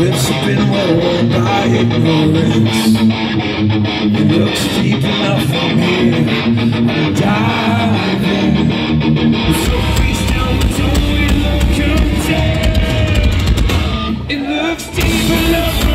Drifts have been worn by ignorance. It looks deep enough from here. I'm diving. So face down, but don't we look content? It looks deep enough.